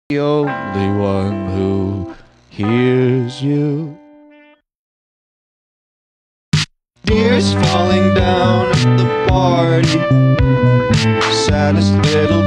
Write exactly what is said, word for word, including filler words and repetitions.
the only one who hears you. Tears falling down at the party, saddest little